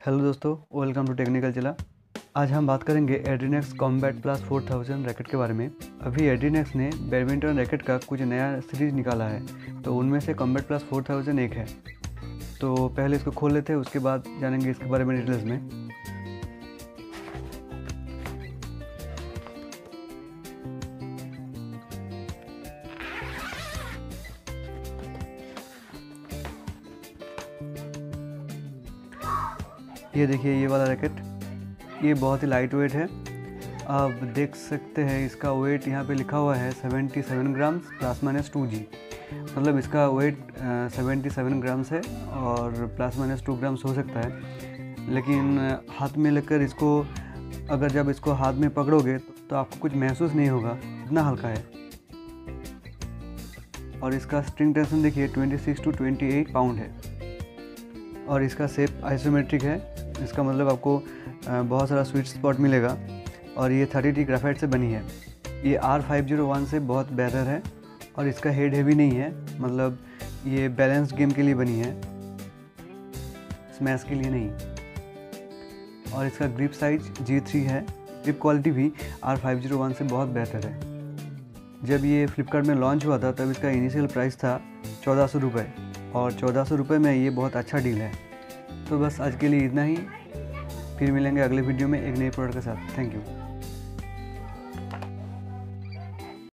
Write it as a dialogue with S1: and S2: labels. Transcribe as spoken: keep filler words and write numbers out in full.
S1: Hello दोस्तों, welcome to technical चला। आज हम बात करेंगे Adrenex combat plus four thousand racket के बारे में। अभी एड्रीनेक्स ने बैडमिंटन रैकेट का कुछ नया सीरीज निकाला है, तो उनमें से कॉम्बैट प्लस फोर थाउजेंड एक है। तो पहले इसको खोल लेते हैं, उसके बाद जानेंगे इसके बारे में डिटेल्स में। ये देखिए, ये वाला रैकेट ये बहुत ही लाइट वेट है। आप देख सकते हैं इसका वेट यहाँ पे लिखा हुआ है seventy seven grams plus minus two G. मतलब इसका वेट सेवेंटी सेवन ग्राम्स है और प्लस माइनस टू ग्राम्स हो सकता है। लेकिन हाथ में लेकर इसको अगर जब इसको हाथ में पकड़ोगे तो आपको कुछ महसूस नहीं होगा, इतना हल्का है। और इसका स्ट्रिंग टेंशन देखिए twenty six to twenty eight pound है। और इसका शेप आइसोमेट्रिक है, इसका मतलब आपको बहुत सारा स्वीट स्पॉट मिलेगा। और ये थर्टी डी ग्रेफाइट से बनी है। ये आर फाइव ज़ीरो वन से बहुत बेहतर है और इसका हेड हैवी नहीं है, मतलब ये बैलेंस गेम के लिए बनी है, स्मैश के लिए नहीं। और इसका ग्रिप साइज जी थ्री है। ग्रिप क्वालिटी भी आर फाइव ज़ीरो वन से बहुत बेहतर है। जब ये फ्लिपकार्ट में लॉन्च हुआ था तब इसका इनिशियल प्राइस था चौदह सौ रुपये, और चौदह सौ रुपये में ये बहुत अच्छा डील है। तो बस आज के लिए इतना ही, फिर मिलेंगे अगले वीडियो में एक नए प्रोडक्ट के साथ। Thank you.